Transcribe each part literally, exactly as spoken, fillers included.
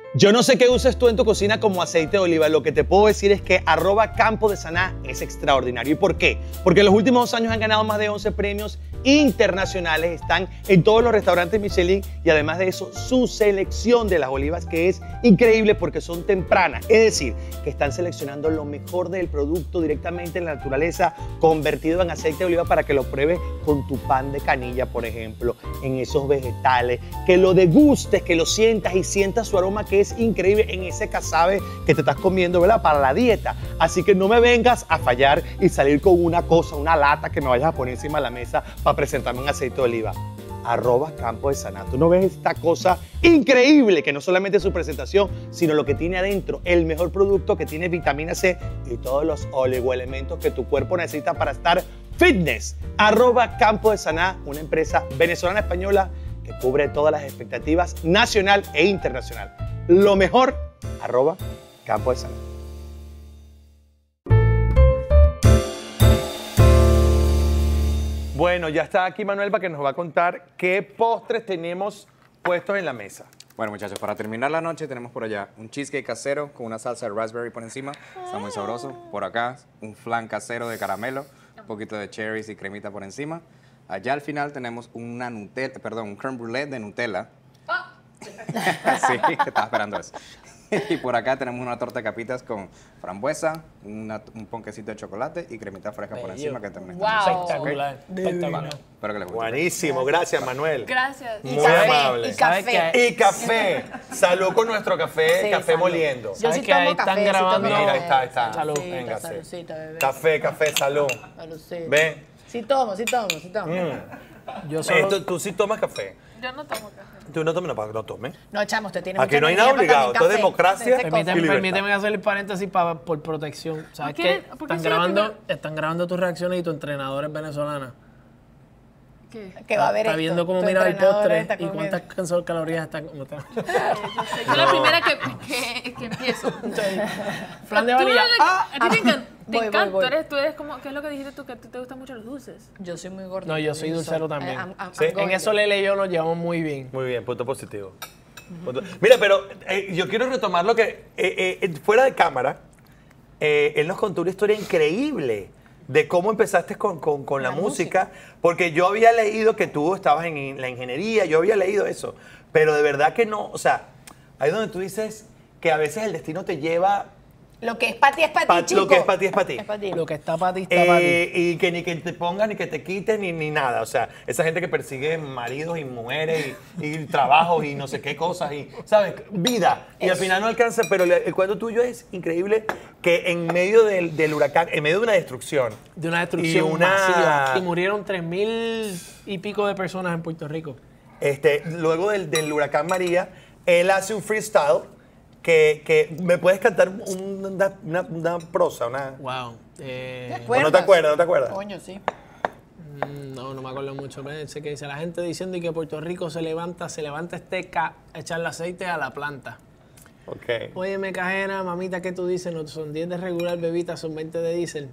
Yo no sé qué uses tú en tu cocina como aceite de oliva. Lo que te puedo decir es que arroba Campo de Saná es extraordinario. ¿Y por qué? Porque en los últimos dos años han ganado más de once premios internacionales. Están en todos los restaurantes Michelin y además de eso, su selección de las olivas que es increíble porque son tempranas. Es decir, que están seleccionando lo mejor del producto directamente en la naturaleza, convertido en aceite de oliva para que lo pruebes con tu pan de canilla, por ejemplo, en esos vegetales. Que lo degustes, que lo sientas y sientas su aroma que es increíble en ese casabe que te estás comiendo, ¿verdad? Para la dieta. Así que no me vengas a fallar y salir con una cosa, una lata que me vayas a poner encima de la mesa para presentarme un aceite de oliva. Arroba Campo de Saná. Tú no ves esta cosa increíble que no solamente es su presentación, sino lo que tiene adentro, el mejor producto que tiene vitamina C y todos los oligoelementos que tu cuerpo necesita para estar fitness. Arroba Campo de Saná, una empresa venezolana española que cubre todas las expectativas nacional e internacional. Lo mejor, arroba Campo de Saná. Bueno, ya está aquí Manuel para que nos va a contar qué postres tenemos puestos en la mesa. Bueno, muchachos, para terminar la noche tenemos por allá un cheesecake casero con una salsa de raspberry por encima. Está muy sabroso. Por acá, un flan casero de caramelo, un poquito de cherries y cremita por encima. Allá al final tenemos una Nutella, perdón, un crème brûlée de Nutella. Sí, estaba esperando eso. Y por acá tenemos una torta de capitas con frambuesa, una, un ponquecito de chocolate y cremita fresca por encima que también está Wow. Espectacular. Espectacular. Espero que les guste. Buenísimo, gracias Manuel. Gracias. Muy Y café, amable. y café. Y café. Salud con nuestro café, Sí, café salud. moliendo. Yo sí que ahí tomo están café, sí grabando? tomo Mira, ahí café. está, ahí está. Salud. Saludcita, Venga, sí. saludcita, bebé. Café, café, salud. Saludcita. Ve. Sí tomo, sí tomo, sí tomo. Mm. Yo Eh, solo... tú, tú sí tomas café. Yo no tomo café. Tú no tomes, no, para que no tomes. No, chamo, usted tiene Aquí mucha no hay energía nada para obligado, también esto es café. democracia. Ese Permíteme, Y libertad. permíteme hacer el paréntesis pa- por protección. ¿Sabes ¿Por qué? qué- por qué Están soy la grabando, primera? están grabando tus reacciones y tu entrenador es venezolana. ¿Qué? Que va a ver Está esto. viendo cómo Tu mira el entrenadora postre está y comiendo. cuántas calorías está. Cómo está. Yo soy la primera que, que, que empiezo. Flan de Tú vanilla. eres- ¡Ah! A ti te encanta. Te Voy, voy, encanta. voy. Tú eres, tú eres como, ¿qué es lo que dijiste tú? Que a ti te gustan mucho los dulces. Yo soy muy gorda. No, yo soy dulcero también. I'm- I'm- Sí. I'm En going eso there. Lele y yo nos llevamos muy bien. Muy bien, punto positivo. Punto- Mira, pero eh, yo quiero retomar lo que, eh, eh, fuera de cámara, eh, él nos contó una historia increíble de cómo empezaste con, con- con la, La música, porque yo había leído que tú estabas en in- la ingeniería, yo había leído eso, pero de verdad que no, o sea, ahí donde tú dices que a veces el destino te lleva, Lo que es para ti es para pa- ti, chico. lo que es para ti es para ti. Es para ti. Lo que está para ti, está para ti. Eh, y que ni que te pongan, ni que te quiten, ni, ni nada. O sea, esa gente que persigue maridos y mujeres y, y trabajos y no sé qué cosas y, ¿sabes? Vida. Y al Eso. final no alcanza, pero el, el cuento tuyo es increíble que en medio del, del huracán, en medio de una destrucción. De una destrucción y una- masiva. Y murieron tres mil y pico de personas en Puerto Rico. Este, luego del, del huracán María, él hace un freestyle que, que me puedes cantar un- una, una- una prosa, una... Wow. Eh, ¿O no te acuerdas? ¿No te acuerdas? Coño, sí. mm, no, no me acuerdo mucho. Pero sé que dice la gente diciendo y que Puerto Rico se levanta, se levanta esteca, a echarle aceite a la planta. Ok. Óyeme, cajera, mamita, ¿qué tú dices? No son diez de regular, bebita, son veinte de diésel.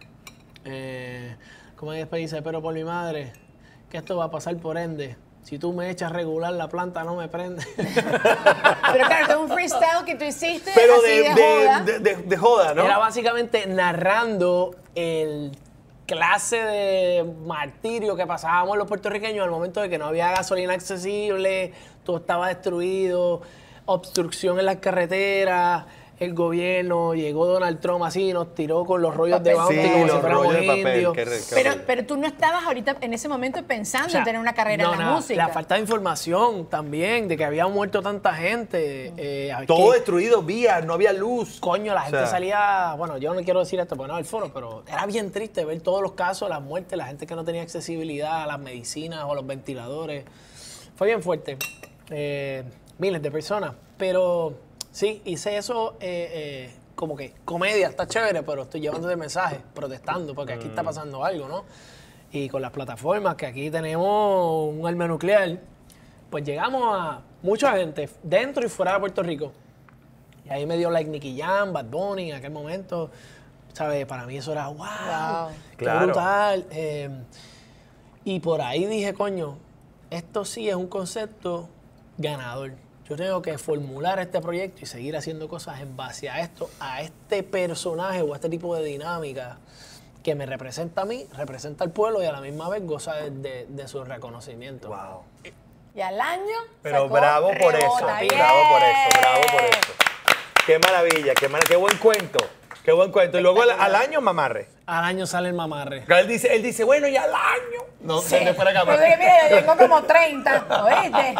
Eh, como después dice, pero por mi madre, que esto va a pasar por ende. Si tú me echas regular, la planta no me prende. Pero claro, esto es un freestyle que tú hiciste Pero así de, de, de, joda. de, de- de joda, ¿no? Era básicamente narrando el clase de martirio que pasábamos los puertorriqueños al momento de que no había gasolina accesible, todo estaba destruido, obstrucción en las carreteras, el gobierno, llegó Donald Trump así, nos tiró con los rollos de Papel. bounty Sí, como si los fuéramos rollos de papel. indios. qué re- qué Pero, horrible. pero tú no estabas ahorita en ese momento pensando O sea, en tener una carrera no, en la nada, música. La falta de información también, de que había muerto tanta gente. eh, Todo que- destruido, vías, no había luz. Coño, la O gente sea, salía, bueno, yo no quiero decir esto porque no el foro, pero era bien triste ver todos los casos, las muertes, la gente que no tenía accesibilidad a las medicinas o a los ventiladores. Fue bien fuerte. Eh, miles de personas. Pero sí, hice eso eh, eh, como que comedia, está chévere, pero estoy llevándote mensajes, protestando, porque aquí está pasando algo, ¿no? Y con las plataformas, que aquí tenemos un arma nuclear, pues llegamos a mucha gente dentro y fuera de Puerto Rico. Y ahí me dio like Nicky Jam, Bad Bunny en aquel momento. ¿Sabes? Para mí eso era wow, Wow. qué Claro. brutal. Eh, y por ahí dije, coño, esto sí es un concepto ganador. yo tengo que formular este proyecto y seguir haciendo cosas en base a esto, a este personaje o a este tipo de dinámica que me representa a mí, representa al pueblo y a la misma vez goza de, de, de su reconocimiento. Wow. Y al año. Pero sacó bravo por eso, rebota. bravo por eso, bravo por eso. Qué maravilla, qué, mar qué buen cuento, qué buen cuento. Y luego al, al año mamarre. Al año sale el mamarre. Él dice, él dice, bueno, y al año. No, Sí. no fuera Pero cámara. que, mira, yo tengo como treinta, ¿oíste?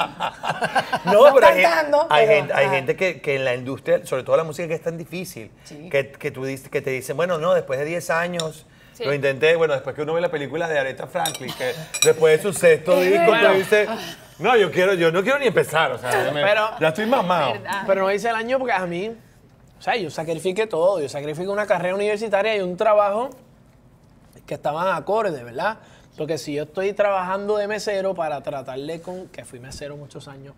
No, pero hay, gen- cantando, hay pero, gente, hay ah. gente que, que en la industria, sobre todo la música, que es tan difícil, Sí. que, que, tú dices, que te dicen, bueno, no, después de diez años, Sí. lo intenté, bueno, después que uno ve la película de Aretha Franklin, que después de su sexto disco, Bueno. te dice, no, yo quiero, yo no quiero ni empezar, o sea, ya, me- Pero- ya estoy mamado. ¿Verdad? Pero no hice el año porque a mí, o sea, yo sacrifiqué todo. Yo sacrifiqué una carrera universitaria y un trabajo que estaban acordes, ¿verdad? Porque si yo estoy trabajando de mesero para tratarle con, que fui mesero muchos años,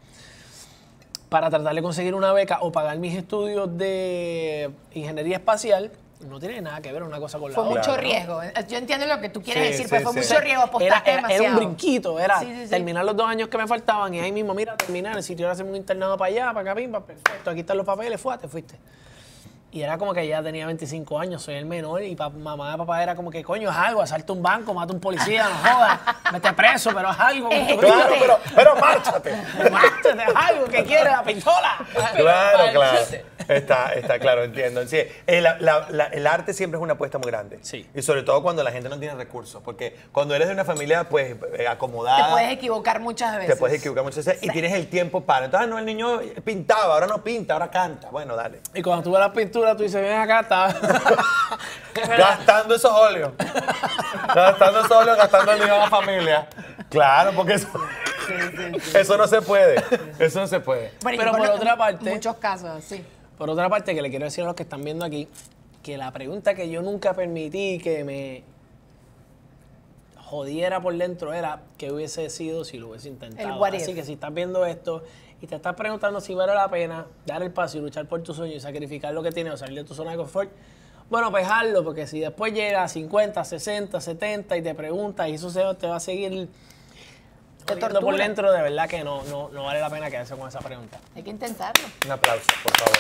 para tratar de conseguir una beca o pagar mis estudios de ingeniería espacial, no tiene nada que ver una cosa con la Fue otra. mucho Claro. riesgo. Yo entiendo lo que tú quieres Sí, decir, sí, pero fue sí. mucho riesgo, Era, apostaste era- era demasiado. un brinquito, era Sí, sí, sí. terminar los dos años que me faltaban y ahí mismo, mira, terminar, si yo hacer un internado para allá, para acá, pim, pa, perfecto, aquí están los papeles, fue, te fuiste. Y era como que ya tenía veinticinco años, soy el menor, y pa- mamá y papá era como que, coño, haz algo, asalta un banco, mata un policía, no jodas, mete preso, pero haz algo. con tu vida. Claro, pero, pero márchate. Márchate, haz algo, que quieres, la pistola. Claro, claro. Está, está claro, entiendo. Sí, el, la- la- el arte siempre es una apuesta muy grande. Sí. Y sobre todo cuando la gente no tiene recursos. Porque cuando eres de una familia, pues, eh, acomodada. Te puedes equivocar muchas veces. Te puedes equivocar muchas veces y tienes el tiempo para. Entonces, ah, no, el niño pintaba, ahora no pinta, ahora canta. Bueno, dale. Y cuando tú ves las pinturas, tú dices, ven acá, está. Gastando esos óleos. Gastando esos óleos, gastando el dinero a la familia. Claro, porque eso, eso no se puede. Eso no se puede. Bueno, y Pero por bueno, otra parte- Muchos casos, sí. Por otra parte, que le quiero decir a los que están viendo aquí, que la pregunta que yo nunca permití que me jodiera por dentro era qué hubiese sido si lo hubiese intentado. El what Así if. que si estás viendo esto y te estás preguntando si vale la pena dar el paso y luchar por tu sueño y sacrificar lo que tienes o salir de tu zona de confort, bueno, pues hazlo, porque si después llega a cincuenta, sesenta, setenta y te preguntas y eso se, te va a seguir jodiendo por tortura. dentro, de verdad que no, no, no vale la pena quedarse con esa pregunta. Hay que intentarlo. Un aplauso, por favor.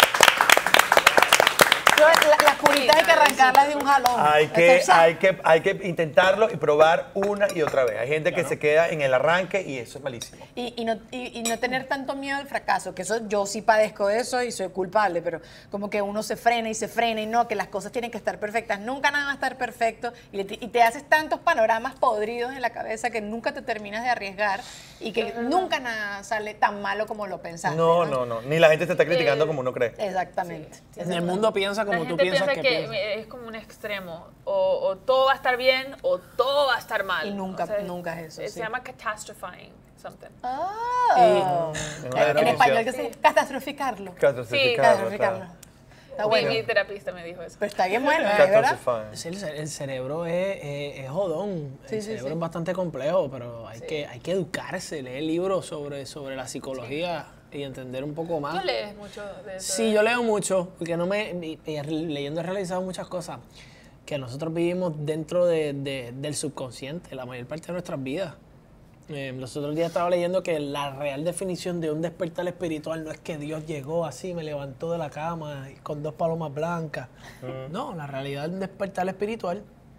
Yo, la- las curitas hay que arrancarlas de un jalón. Hay que, Eso, hay, que, hay que intentarlo y probar una y otra vez. Hay gente que se queda en el arranque y eso es malísimo. Y, y, no, y, y no tener tanto miedo al fracaso, que eso yo sí padezco de eso y soy culpable, pero como que uno se frena y se frena y no, que las cosas tienen que estar perfectas, nunca nada va a estar perfecto y, le- y te haces tantos panoramas podridos en la cabeza que nunca te terminas de arriesgar y que nunca nada sale tan malo como lo pensaste. No, no, no. Ni la gente te está criticando como uno cree. Exactamente. En el mundo piensa como La tú gente piensas piensa que, que, piensas. es como un extremo. O, o todo va a estar bien o todo va a estar mal. Y nunca- O sea, nunca es eso, Se sí. llama catastrophizing something. Ah. En una en definición. español, que se catastroficarlo. Catastroficarlo, Catastroficarlo. claro. Está Mi- bueno. Mi, terapista me dijo eso. Pero está bien bueno, ¿eh? ¿verdad? Catastroficar. Es el, ce- el cerebro es, es- es jodón, Sí, el sí, cerebro sí. es bastante complejo, pero hay, que, hay que educarse, leer libros sobre, sobre la psicología y entender un poco más. ¿Tú lees mucho de eso? Sí, yo leo mucho, porque no me, y- y leyendo he realizado muchas cosas que nosotros vivimos dentro de- de- del subconsciente, la mayor parte de nuestras vidas. Eh, los otros días estaba leyendo que la real definición de un despertar espiritual no es que Dios llegó así, me levantó de la cama y con dos palomas blancas. No, la realidad de un despertar espiritual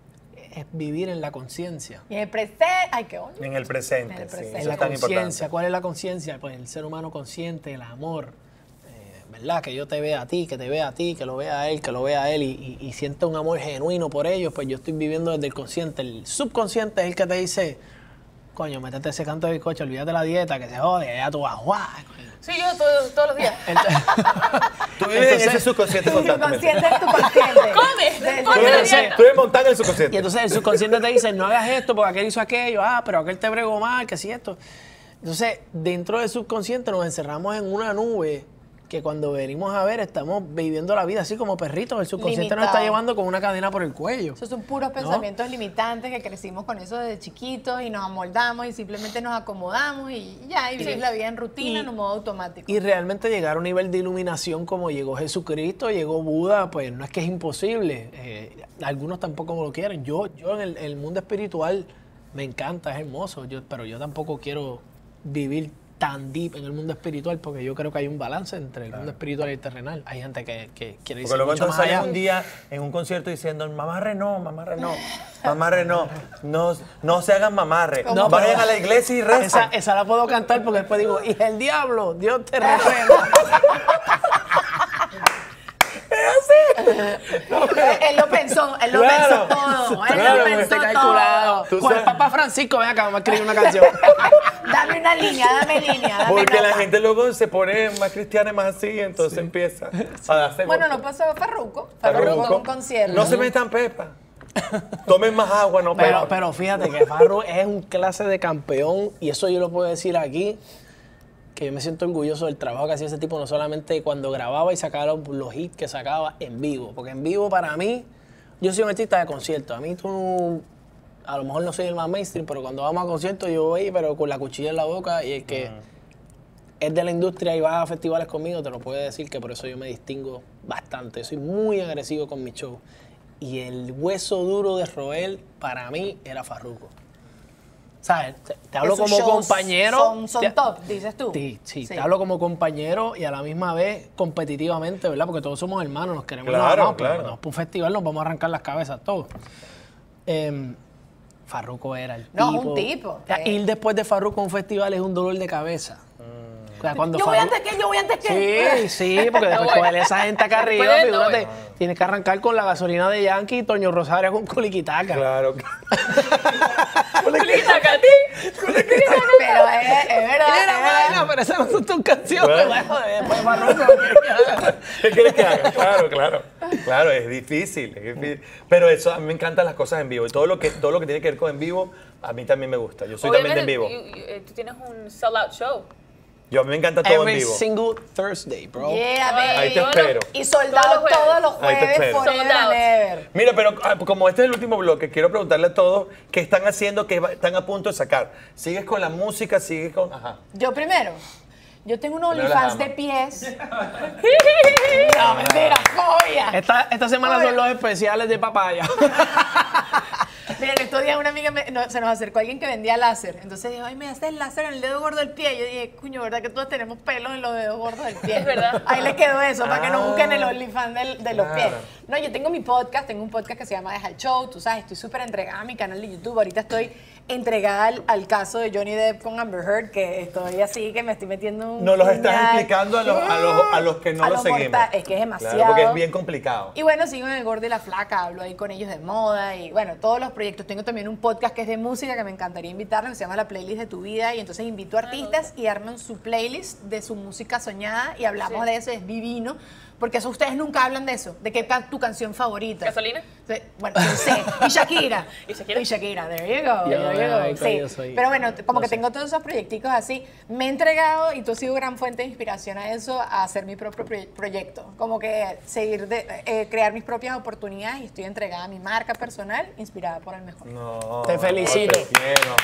es vivir en la conciencia. Y en el presente. Ay, qué bonito. En el presente, En el sí, presente. eso En la es tan conciencia, importante. ¿cuál es la conciencia? Pues el ser humano consciente, el amor, eh, ¿verdad? Que yo te vea a ti, que te vea a ti, que lo vea a él, que lo vea a él y, y, y sienta un amor genuino por ellos, pues yo estoy viviendo desde el consciente. El subconsciente es el que te dice, coño, métete ese canto de bizcocho, olvídate la dieta, que se jode, ya tú vas, guau. Sí, yo todos, todos los días. Entonces, Tú vives en Entonces- ese subconsciente Tu constantemente. subconsciente es tu consciente. Come, De- come Tú la vives, dieta. tú vives montado en el y subconsciente. entonces el subconsciente te dice, no hagas esto porque aquel hizo aquello, ah, pero aquel te bregó mal, que si esto. Entonces, dentro del subconsciente nos encerramos en una nube que cuando venimos a ver estamos viviendo la vida así como perritos. El subconsciente nos está Limitado. llevando con una cadena por el cuello. Esos son puros pensamientos limitantes que crecimos con eso desde chiquitos y nos amoldamos y simplemente nos acomodamos y ya, y vivimos la vida en rutina, Y- en un modo automático. Y realmente llegar a un nivel de iluminación como llegó Jesucristo, llegó Buda, pues no es que es imposible. Eh, algunos tampoco lo quieren. Yo, yo en el, el mundo espiritual me encanta, es hermoso, yo, pero yo tampoco quiero vivir tan deep en el mundo espiritual, porque yo creo que hay un balance entre el mundo espiritual y el terrenal. Hay gente que, que quiere Porque decir luego mucho entonces más sales allá. un día en un concierto diciendo, mamá Renault, mamá Renault, mamá Renault, no, no se hagan mamarre, No, vayan pero- a la iglesia y recen. Esa, esa la puedo cantar porque después digo, y el diablo, Dios te reprenda. Él lo pensó, él lo Claro. pensó todo. Él Claro, lo porque pensó Está todo. calculado. Tú Con el sabes- Papa Francisco, ven acá, vamos a escribir una canción. Dame una línea, dame línea. Dame Porque la nota. gente luego se pone más cristiana y más así, entonces empieza a darse Bueno, golpes. no pasó Farruko. Farruko en un concierto. No se metan pepa. Tomen más agua, no Pero, pepa. pero fíjate que Farru es un clase de campeón y eso yo lo puedo decir aquí, que yo me siento orgulloso del trabajo que hacía ese tipo, no solamente cuando grababa y sacaba los, los hits que sacaba en vivo, porque en vivo para mí, yo soy un artista de concierto, a mí tú, a lo mejor no soy el más mainstream, pero cuando vamos a conciertos yo voy, pero con la cuchilla en la boca y el que es de la industria y va a festivales conmigo te lo puede decir que por eso yo me distingo bastante, soy muy agresivo con mi show. Y el hueso duro de Roel, para mí, era Farruko. ¿Sabes? Te hablo Que sus como shows compañero. Son, son te- top, dices tú. Sí, sí, te hablo como compañero y a la misma vez competitivamente, ¿verdad? Porque todos somos hermanos, nos queremos. Claro, nos amamos, pero claro. cuando vamos para un festival nos vamos a arrancar las cabezas todos. Em, Farruko era el No, tipo. un tipo, O sea, que- ir después de Farruko a un festival es un dolor de cabeza. O sea, cuando Yo voy Farruko- antes que, yo voy antes que. Sí, sí, porque después coger esa gente acá arriba, Después de todo, figúrate, tienes que arrancar con la gasolina de Yankee y Toño Rosario con Culiquitaca. Claro. Culiquitaca, a ti. Pero es, es verdad. Era es verdad. buena, pero esas no son tus canciones. Bueno. Bueno, después Farruko, ¿qué quieres que haga? ¿Qué quieres que haga? Claro, claro. Claro, es difícil, es difícil. Pero eso, a mí me encantan las cosas en vivo. Y todo lo que, todo lo que tiene que ver con en vivo, a mí también me gusta. Yo soy también de en vivo. Obviamente, y- y- tú tienes un sell-out show. Yo a mí me encanta todo en Every vivo. single Thursday, bro. Yeah, Ahí te baby. espero. Y soldado Todos los todos los Ahí te jueves, espero. forever Sold out. and ever. Mira, pero ah, como este es el último bloque, quiero preguntarle a todos qué están haciendo, qué va- están a punto de sacar. ¿Sigues con la música? ¿Sigues con...? Ajá. Yo primero. Yo tengo un Primero las OnlyFans de damas. pies. No, mentira, joya. Esta, esta semana Oye. son los especiales de papaya. Miren, estos días una amiga me- no, se nos acercó alguien que vendía láser. Entonces dijo, ay, me haces el láser en el dedo gordo del pie. Yo dije, cuño, ¿verdad que todos tenemos pelos en los dedos gordos del pie? Es verdad. Ahí le quedó eso, para que no Ah, busquen el OnlyFans del- de los pies. claro. No, yo tengo mi podcast, tengo un podcast que se llama Deja el Show. Tú sabes, estoy súper entregada a mi canal de YouTube. Ahorita estoy entregada al, al caso de Johnny Depp con Amber Heard, que estoy así, que me estoy metiendo un Nos los estás puñal. explicando a los, a los, a los que no A lo los seguimos. morta- Es que es demasiado. Claro, porque es bien complicado. Y bueno, sigo en El Gordo y la Flaca, hablo ahí con ellos de moda y bueno, todos los proyectos. Tengo también un podcast que es de música que me encantaría invitarlos, que se llama La Playlist de tu Vida y entonces invito a artistas y arman su playlist de su música soñada y hablamos Sí. de eso, es divino. Porque eso ustedes nunca hablan de eso, de qué es tu canción favorita. ¿Gasolina? Sí, bueno, yo sé. Y Shakira. ¿Y Shakira? Y Shakira, there you go. Yo, there you go. ay, Sí. yo soy- Pero bueno, como no que sé. tengo todos esos proyecticos así. Me he entregado y tú has sido gran fuente de inspiración a eso, a hacer mi propio proye- proyecto. Como que seguir, de, eh, crear mis propias oportunidades y estoy entregada a mi marca personal, inspirada por el mejor. No, Te felicito. no, te quiero.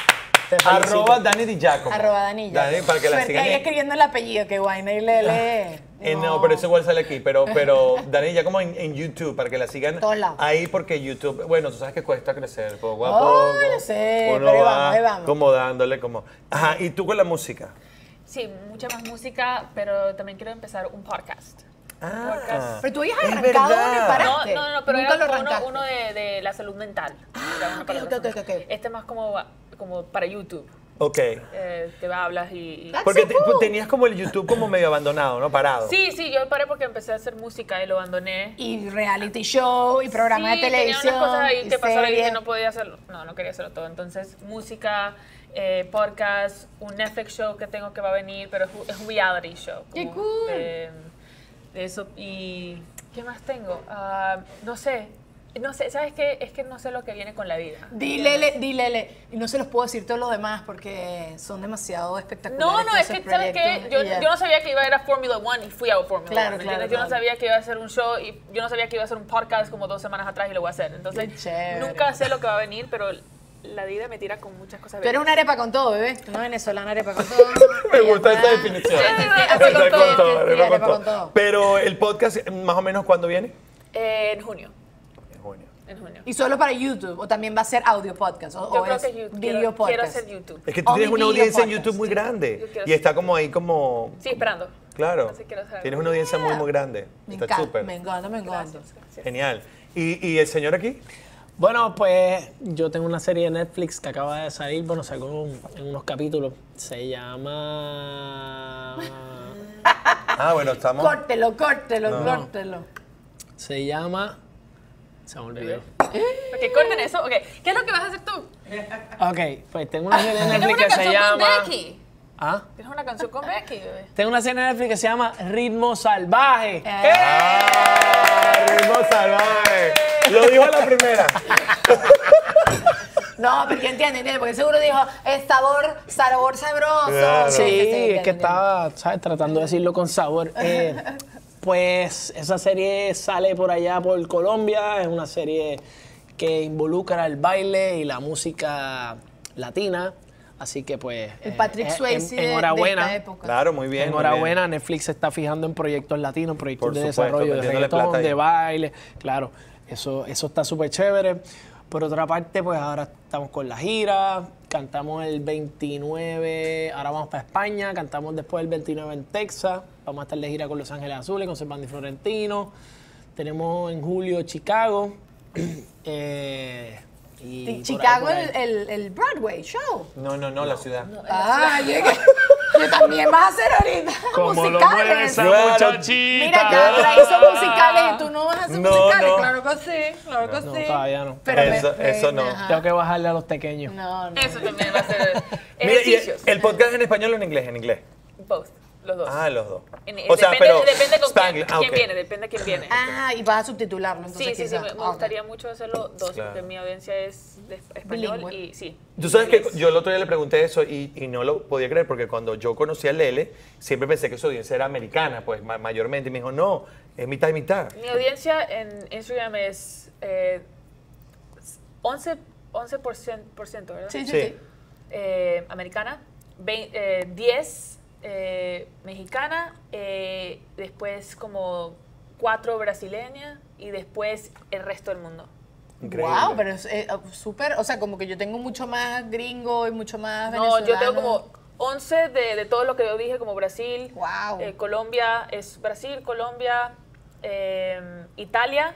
Te felicito. Arroba Dani Di Giacomo. Arroba Danilla. Dani, para que la Suerte sigan. ahí en- escribiendo el apellido, que guayna y lele. Eh, no, pero eso igual sale aquí. Pero, pero Dani ya como en, en YouTube, para que la sigan Todos lados. ahí, porque YouTube, bueno, tú sabes que cuesta crecer poco a Oh, poco. lo sé, Uno pero ahí va vamos, ahí vamos. como dándole como. Ajá, ¿y tú con la música? Sí, mucha más música, pero también quiero empezar un podcast. Ah, Podcast. Pero tú habías Es arrancado verdad. uno y No, paraste. no, no, pero Nunca era lo como uno, arrancaste. uno de, de la salud mental. Era uno ok, para la ok, salud ok, mental. ok. Este es más como, como para YouTube. ok. Eh, te hablas y... y- That's Porque so te- cool. tenías como el YouTube como medio abandonado, ¿no? Parado. Sí, sí, yo paré porque empecé a hacer música y lo abandoné. Y reality show, y programa Sí, de televisión. tenía unas cosas ahí y que pasaron y dije series. no podía hacerlo. No, no quería hacerlo todo. Entonces, música, eh, podcast, un Netflix show que tengo que va a venir, pero es, un- es un reality show. ¡Qué como cool! De, de eso. ¿Y qué más tengo? Ah, no sé. No sé, ¿sabes qué? Es que no sé lo que viene con la vida. Dilele, dilele. Y no se los puedo decir todos los demás porque son demasiado espectaculares. No, no, todos es que, esos ¿sabes qué? proyectos Yo, y ya. yo no sabía que iba a ir a Formula One y fui a Formula Claro, One. ¿me claro, entiendes? Yo no claro. sabía que iba a hacer un show y yo no sabía que iba a hacer un podcast como dos semanas atrás y lo voy a hacer. Entonces, Qué chévere. nunca sé lo que va a venir, pero la vida me tira con muchas cosas. Tú eres una arepa con todo, bebé. Una venezolana arepa con todo. Me gusta Ella esa está- definición. Sí, sí, sí, Arepa así con todo. con todo, Sí, arepa arepa con con todo. todo. Pero el podcast, más o menos, ¿cuándo viene? Eh, en junio. En junio. En junio. ¿Y solo para YouTube? ¿O también va a ser audio podcast? ¿O, Yo o creo es que YouTube. video Quiero, quiero podcast? hacer YouTube. Es que tú O tienes mi una video audiencia en podcast, YouTube muy sí. grande. Yo quiero Y está como ahí como... Sí, esperando. Claro. Entonces quiero hacer Tienes algo. una audiencia muy, muy grande. Me Está encanta, súper. me encanta, me encanta. Gracias, gracias. Genial. ¿Y, ¿Y el señor aquí? Bueno, pues yo tengo una serie de Netflix que acaba de salir, bueno, salió en, un- en unos capítulos. Se llama... Ah, bueno, estamos... Córtelo, córtelo, No. córtelo. Se llama... Se me olvidó. Ok, corten eso. Ok, ¿qué es lo que vas a hacer tú? Ok, pues tengo una serie de Tienes Netflix una que se canción con llama... Becky. ¿Ah? Tienes una canción con Becky, bebé. Tengo una serie de Netflix que se llama Ritmo Salvaje. ¡Ah! ¡Ritmo salvaje! Lo dijo a la primera. No, pero que entiende, entiende, porque seguro dijo, es sabor, sabor sabroso. Claro. Sí, entiendo, es que entiendo. estaba, ¿sabes? Tratando de decirlo con sabor. Eh, pues esa serie sale por allá por Colombia. Es una serie que involucra el baile y la música latina. Así que pues... El eh, Patrick eh, Swayze en- de- de enhorabuena. esta época. Claro, muy bien. muy Enhorabuena, bien. Netflix se está fijando en proyectos latinos, proyectos Por de supuesto, desarrollo, de metiéndole reggaetón, plata ahí. de baile. Claro, eso, eso está súper chévere. Por otra parte, pues ahora estamos con la gira, cantamos el veintinueve, ahora vamos para España, cantamos después el veintinueve en Texas, vamos a estar de gira con Los Ángeles Azules, con Servando y Florentino. Tenemos en julio Chicago. eh, y Sí, por ahí, Chicago, por ahí. el, el, el Broadway show. No, no, no, la ciudad. Ah, yo, yo también vas a hacer ahorita Como lo mueve musicales. esa Claro. muchachita. Mira, Catra hizo musicales y tú no vas a hacer No, musicales. no. Claro que sí, claro que No, sí. todavía no. Pero me- Eso- me- eso no. ajá. Tengo que bajarle a los pequeños. No, no. Eso también va a ser Mira, ¿y ejercicios. el podcast en español o en inglés? En inglés. Both, los dos. Ah, los dos. En- O sea, depende, pero... depende con quién, Spanglish, ah, quién ok. viene, depende de quién viene. Ah, y vas a subtitularlo, entonces Sí, sí, sí, quizás. me, me Ok. gustaría mucho hacerlo dos, Claro. porque mi audiencia es de español Bilingüe. y sí. Tú sabes que inglés. yo el otro día le pregunté eso y, y no lo podía creer porque cuando yo conocí a Lele, siempre pensé que su audiencia era americana, pues ma- mayormente. Y me dijo, no, es mitad y mitad. Mi audiencia en Instagram es eh, once por ciento, ¿verdad? Sí, sí, Sí. sí. Eh, americana, vein- eh, diez eh, mexicana, eh, después como cuatro brasileña y después el resto del mundo. Increíble. Wow, pero es eh, súper, o sea, como que yo tengo mucho más gringo y mucho más No, venezolano. yo tengo como once de, de todo lo que yo dije, como Brasil, Wow. eh, Colombia, es Brasil, Colombia, eh, Italia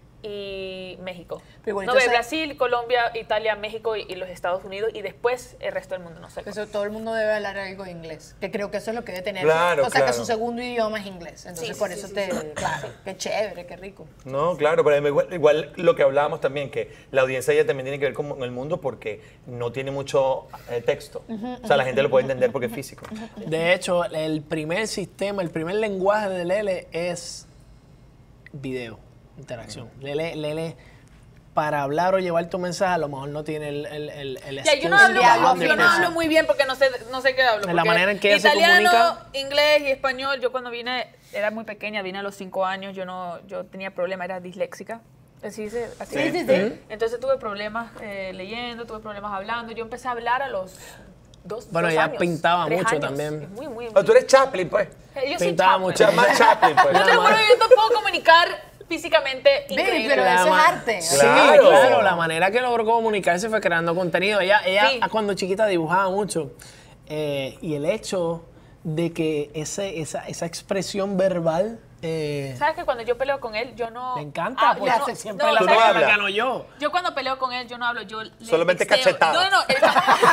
y México. Pero igual, no, ve, entonces- Brasil, Colombia, Italia, México y, y los Estados Unidos y después el resto del mundo, no sé. Eso, todo el mundo debe hablar algo de inglés, que creo que eso es lo que debe tener. Claro, o sea, que claro. su segundo idioma es inglés. Entonces, Sí, por sí, eso sí, te. sí. Claro, qué chévere, qué rico. No, claro, pero igual, igual lo que hablábamos también, que la audiencia ya también tiene que ver con el mundo porque no tiene mucho eh, texto. O sea, la gente lo puede entender porque es físico. De hecho, el primer sistema, el primer lenguaje de Lele es video, interacción. Lele, Lele, para hablar o llevar tu mensaje, a lo mejor no tiene el, el, el, el Ya, yo no skills hablo, diálogo, yo no piensa. hablo muy bien porque no sé, no sé qué hablo. De la porque manera en que ella se italiano, comunica. inglés y español, yo cuando vine, era muy pequeña, vine a los cinco años, yo no, yo tenía problemas, era disléxica. Así dice, así Sí, es. sí, sí. Entonces tuve problemas eh, leyendo, tuve problemas hablando. Yo empecé a hablar a los dos, Bueno, dos ella años, pintaba tres mucho años. también. Es muy, muy, O tú eres Chaplin, pues. Eh, yo soy Pintaba Chaplin. mucho. Llama Chaplin, pues. Yo te lo juro, yo te puedo comunicar físicamente Ve, increíble. pero La eso es ma- arte. Sí, Claro. claro. La manera que logró comunicarse fue creando contenido. Ella, ella Sí. cuando chiquita dibujaba mucho. Eh, y el hecho de que ese, esa, esa expresión verbal eh, ¿Sabes que cuando yo peleo con él, yo no... me encanta, Ah, porque yo no- siempre no, la Tú no tengo hablas. que gano yo. Yo cuando peleo con él, yo no hablo, yo le Solamente texteo. cachetadas. No, no, no. él-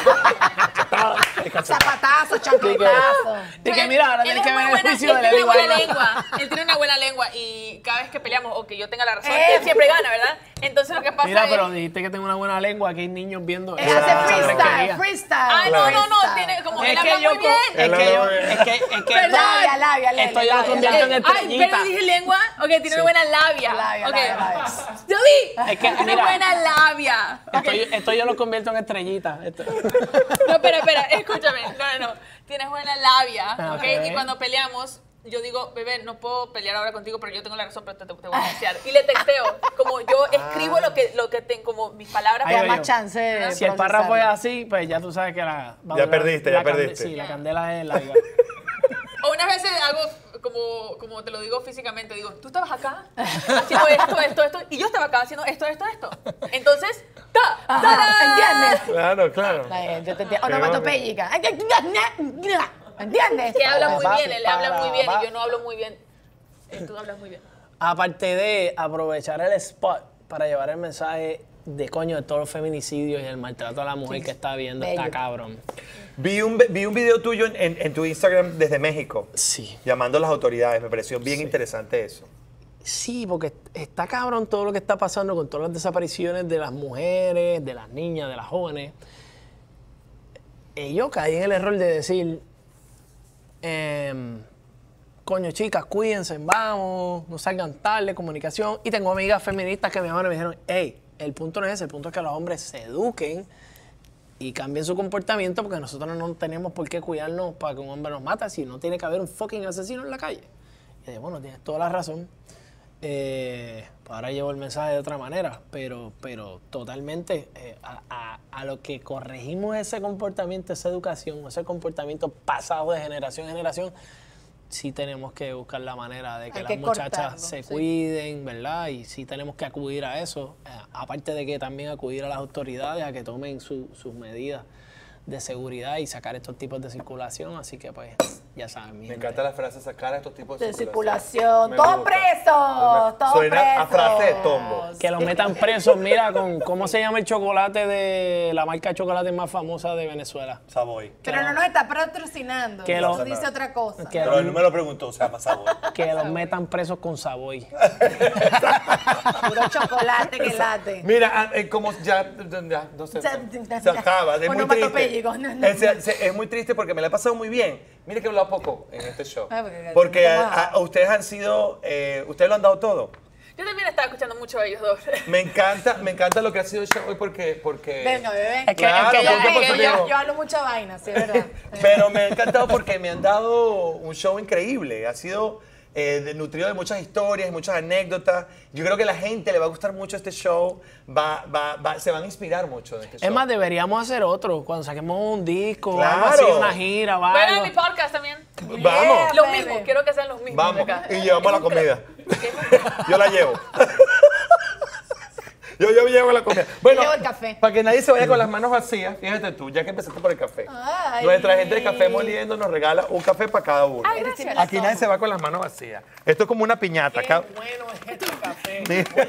Zapatazo, chancletazo. De que mira, ahora él tienes es que muy ver el buena- juicio él de tiene Lele una buena Guayna. lengua. Él tiene una buena lengua y cada vez que peleamos o que yo tenga la razón, Eh. él siempre gana, ¿verdad? Entonces lo que pasa Mira, es... pero dijiste que tengo una buena lengua, aquí hay niños viendo. Él esa hace freestyle, fresquería. freestyle. Ah, no, no, no, freestyle. tiene como... Es él que habla yo, muy bien. es Él que yo, habla muy bien. es que, es que, Labia, labia, Lele, esto yo lo labia, convierto en labia. Ay, estrellita. pero dije lengua. Ok, tiene una buena labia. Labia, Ok. labia, labia. Yo di. Es que, tiene mira. buena labia. Ok. Esto, yo- esto yo lo convierto en estrellita. Esto- No, espera, espera, escúchame. No, no, no. Tienes buena labia, Ah, ¿ok? ok. Y cuando peleamos, yo digo, bebé, no puedo pelear ahora contigo, pero yo tengo la razón, pero te, te voy a textear. Y le texteo. Como yo escribo lo que, lo que tengo, como mis palabras. Ahí Te da voy más yo. chance de Si el párrafo es procesarlo. así, pues ya tú sabes que la... va a Ya durar- perdiste, la ya cande- perdiste. Sí, la candela es larga. O unas veces hago como como, como te lo digo físicamente, digo, tú estabas acá haciendo esto, esto, esto, y yo estaba acá haciendo esto, esto, esto. Entonces, ¡ta! ¡Tarán! ¿Entiendes? Claro, claro. Ay, yo te entiendo. Onomatopéyica. ¿Entiendes? Que habla muy Papi, bien, él habla muy bien para, y yo no hablo muy bien. Eh, Tú hablas muy bien. Aparte de aprovechar el spot para llevar el mensaje de coño de todos los feminicidios y el maltrato a la mujer que está viendo, Bello. está cabrón. Vi un, vi un video tuyo en, en- en tu Instagram desde México, Sí. llamando a las autoridades. Me pareció bien interesante eso. Sí, porque está cabrón todo lo que está pasando con todas las desapariciones de las mujeres, de las niñas, de las jóvenes. Y yo caí en el error de decir, em, coño, chicas, cuídense, vamos, no salgan tarde, comunicación. Y tengo amigas feministas que me llamaron y me dijeron, hey, el punto no es ese, el punto es que los hombres se eduquen y cambien su comportamiento porque nosotros no tenemos por qué cuidarnos para que un hombre nos mate si no tiene que haber un fucking asesino en la calle. Y dije, bueno, tienes toda la razón. Eh, pues ahora llevo el mensaje de otra manera, pero, pero totalmente eh, a, a- a lo que corregimos ese comportamiento, esa educación, ese comportamiento pasado de generación en generación, sí tenemos que buscar la manera de que Hay las que muchachas cortarlo, se sí. cuiden, ¿verdad? Y sí tenemos que acudir a eso, eh, aparte de que también acudir a las autoridades a que tomen su- sus medidas de seguridad y sacar estos tipos de circulación, así que pues ya saben, mi Me gente. encanta la frase sacar a estos tipos de, De circulación. Me Todos gusta. presos. Todos Suena presos. a frase de tombo. Que los metan presos, mira, con cómo se llama el chocolate de la marca de chocolate más famosa de Venezuela. Savoy. Pero no nos está patrocinando. Que Eso lo- dice otra cosa. Que, Pero él no los, me lo preguntó, se llama Savoy. que los metan presos con Savoy. Puro chocolate que late. Mira, ah, eh, como ya, ya, no sé, Se- se acaba, es muy triste. Onomatopéyico, no, no, Es, es- es muy triste porque me la he pasado muy bien. Mire que he hablado poco en este show. Ay, porque- Porque ¿cómo a- va? a- ustedes han sido, eh, ustedes lo han dado todo. Yo también estaba escuchando mucho a ellos dos. Me encanta, me encanta lo que ha sido el show hoy porque, porque Venga, bebé. Es que- Claro, es que Yo, punto eh, positivo. yo, yo hablo mucha vaina, sí, es verdad. Pero me ha encantado porque me han dado un show increíble. Ha sido eh, de- nutrido de muchas historias, muchas anécdotas. Yo creo que a la gente le va a gustar mucho este show. Va, va, va- se van a inspirar mucho de este show. Es más, deberíamos hacer otro cuando saquemos un disco, Claro. algo así, una gira, o Bueno, en algo. mi podcast también. Vamos, Los baby. mismos, quiero que sean los mismos. vamos. de acá. Y llevamos la Es un cra- comida. Yo la llevo. Yo, yo llevo la comida. Bueno, llevo el café. para que nadie se vaya con las manos vacías, fíjate tú, ya que empezaste por el café. Ay. Nuestra gente de Café Moliendo nos regala un café para cada uno. Ay, gracias. Aquí nadie se va con las manos vacías. Esto es como una piñata. Qué Cada- bueno es este café.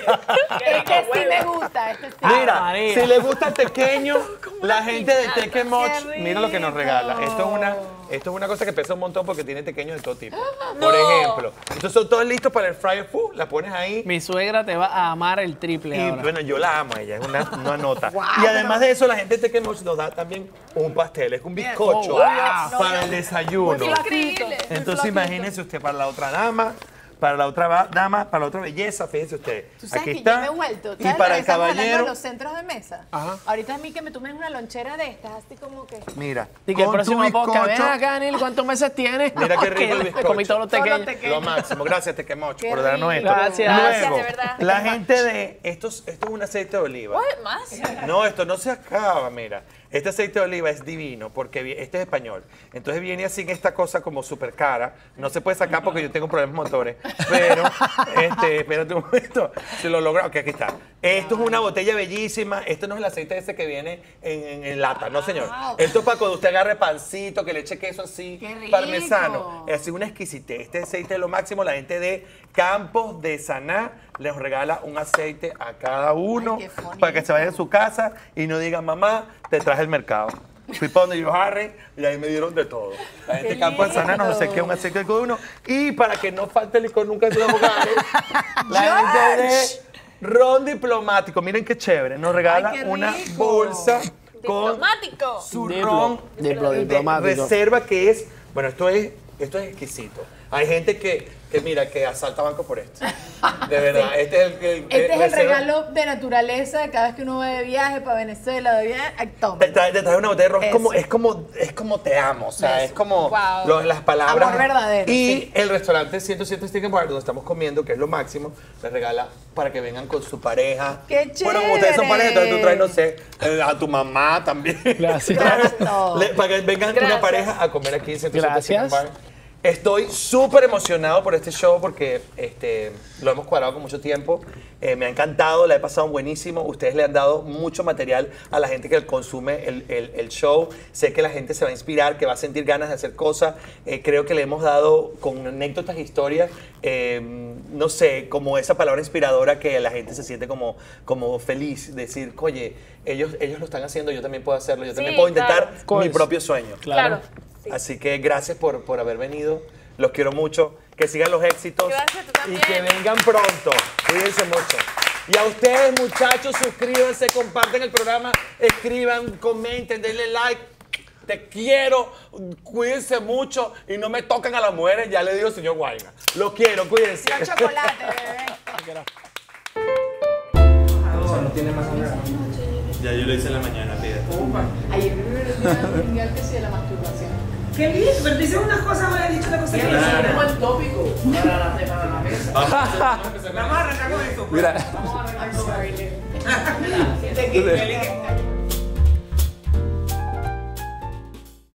Este sí me gusta, este sí. Mira, María. si le gusta el tequeño, la gente de Teque Moch, Qué mira lo que nos rico. regala. Esto es una, esto es una cosa que pesa un montón porque tiene tequeños de todo tipo. Por ejemplo, entonces son todos listos para el fryer food, la pones ahí. Mi suegra te va a amar el triple Y ahora. bueno, yo la amo a ella, es una, una nota. Wow, y además de eso, la gente de Teque Moch nos da también un pastel, es un bizcocho Oh, wow. para el desayuno. Increíble. Entonces imagínense usted para la otra dama, para la otra va- dama, para la otra belleza, fíjense usted. Tú sabes Aquí que está. yo me he vuelto. Y ¿sabes lo para que el estamos hablando de caballero, los centros de mesa. Ajá. Ahorita a mí que me tomen una lonchera de estas, así como que. mira, Y que el con tu próximo podcast, ven bizcocho. acá, Neil, ¿cuántos meses tienes? Mira qué rico el Que bizcocho. comí todos los Todos los pequeños. pequeños. Lo máximo. Gracias, Tequemoch, Qué por darnos rico. esto. Gracias. Luego, Gracias, de verdad. la gente de... Esto es, esto es un aceite de oliva. What? ¿Más? No, esto no se acaba, mira. Este aceite de oliva es divino porque vi- este es español. Entonces viene así en esta cosa como súper cara. No se puede sacar porque yo tengo problemas motores. Pero, este, espérate un momento. Si lo logro, ok, aquí está. Esto es una botella bellísima. Esto no es el aceite ese que viene en, en- en lata, no señor. Esto es para cuando usted agarre pancito, que le eche queso así, ¡Qué rico! parmesano. Es así una exquisitez. Este aceite es lo máximo. La gente de Campos de Saná les regala un aceite a cada uno Ay, qué bonito. para que se vaya a su casa y no digan, mamá, te traje el mercado. Fui para donde yo Harry y ahí me dieron de todo. La gente de Qué Campos de Saná nos lindo. obsequia un aceite de cada uno. Y para que no falte el licor nunca en sus hogares, la gente de Ron Diplomático, miren qué chévere, nos regala Ay, qué una rico. bolsa con Diplomático. su Diplo- ron diplo- de diplomático. reserva que es, bueno, esto es, esto es exquisito. Hay gente que, que mira, que asalta banco por esto. De verdad, este es el, el- Este es el reserva- regalo de naturaleza. Cada vez que uno va de viaje para Venezuela, de viaje, ay, toma. Te trae, te trae una botella de ron, es Eso. como, es como, es como te amo, o sea, Eso. es como Wow. lo- las palabras. Amor verdadero, Y sí. el restaurante ciento siete Stick and Bar, donde estamos comiendo, que es lo máximo, les regala para que vengan con su pareja. ¡Qué Bueno, como ustedes son chévere! pareja, entonces tú traes, no sé, eh, a tu mamá también. Gracias. Traes- Gracias. le- para que vengan Gracias. una pareja a comer aquí en ciento siete Stick and Gracias. Bar. Estoy súper emocionado por este show porque este, lo hemos cuadrado con mucho tiempo. Eh, me ha encantado, la he pasado buenísimo. Ustedes le han dado mucho material a la gente que consume el, el, el show. Sé que la gente se va a inspirar, que va a sentir ganas de hacer cosas. Eh, creo que le hemos dado con anécdotas e historias, eh, no sé, como esa palabra inspiradora que la gente se siente como, como feliz. Decir, oye, ellos, ellos lo están haciendo, yo también puedo hacerlo. Yo Sí, también puedo intentar claro. mi propio sueño. Claro. Sí. Así que gracias por, por haber venido. Los quiero mucho. Que sigan los éxitos. Gracias, tú y también. que vengan pronto. Cuídense mucho. Y a ustedes, muchachos, suscríbanse, comparten el programa, escriban, comenten, denle like. Te quiero, cuídense mucho y no me tocan a las mujeres, ya le digo señor Guayna. Los quiero, cuídense. Los chocolates, bebé. No tiene más hambre. Ya yo lo hice en la mañana, pide. Ayer me el día mundial que sí de la masturbación. Qué bien, pero dices unas cosas, me has dicho una cosa que Es un buen tópico para la, para la mesa. Vamos a arrancar con eso. Mira. Vamos a arreglar con Marilyn. Te